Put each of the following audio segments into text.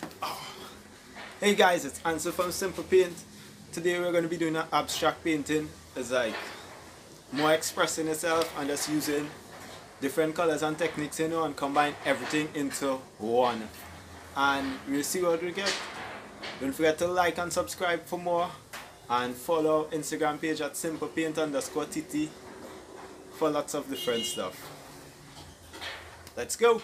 Hey guys, it's Ansel from Simple Paint. Today we're going to be doing an abstract painting. It's like more expressing yourself and just using different colors and techniques, and combine everything into one. And we'll see what we get. Don't forget to like and subscribe for more, and follow our Instagram page at simplepaint_tt for lots of different stuff. Let's go!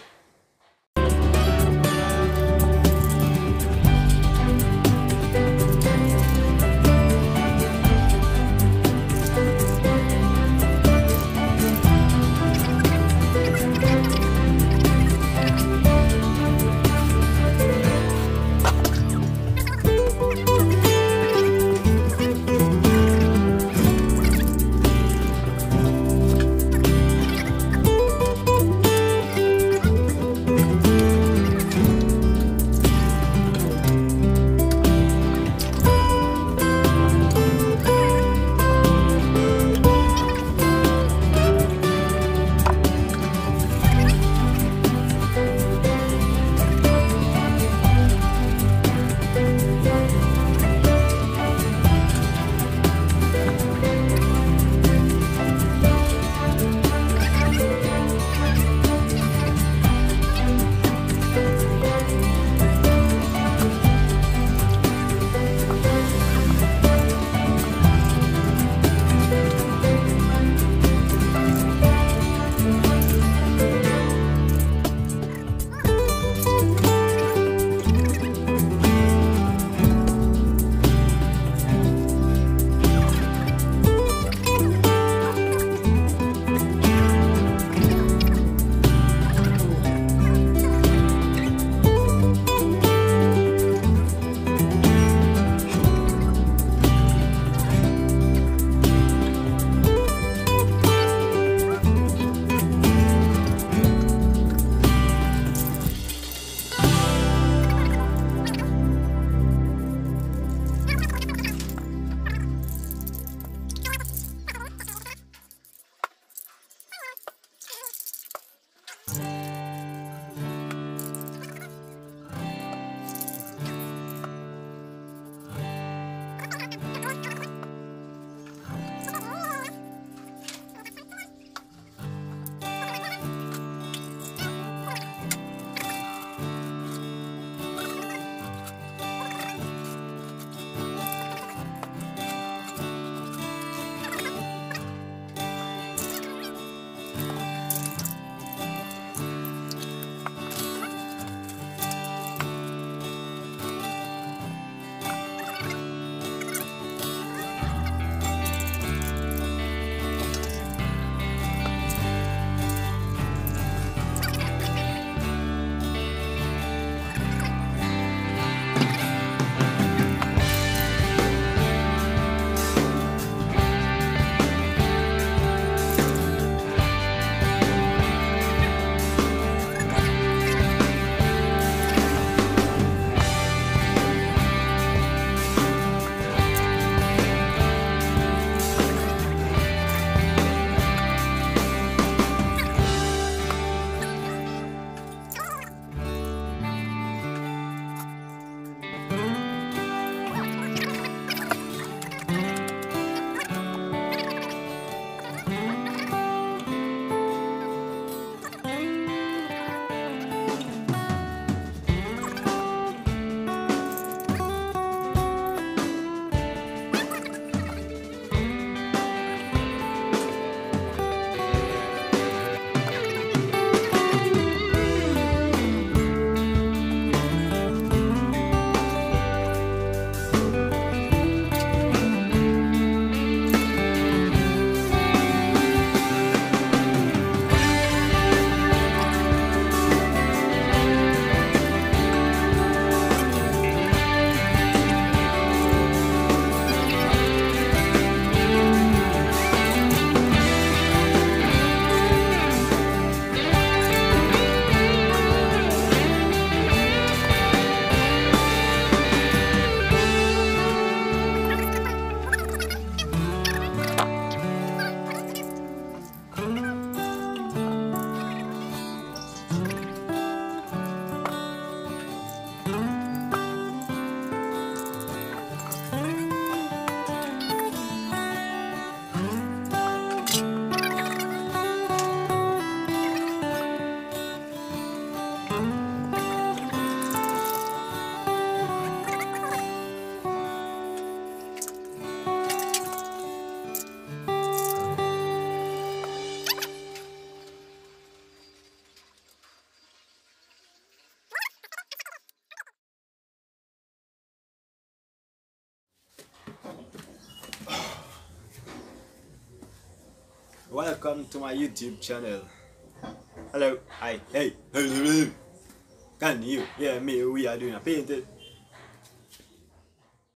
Welcome to my YouTube channel. Hello, hi, hey, hello. Can you hear me? We are doing a painting.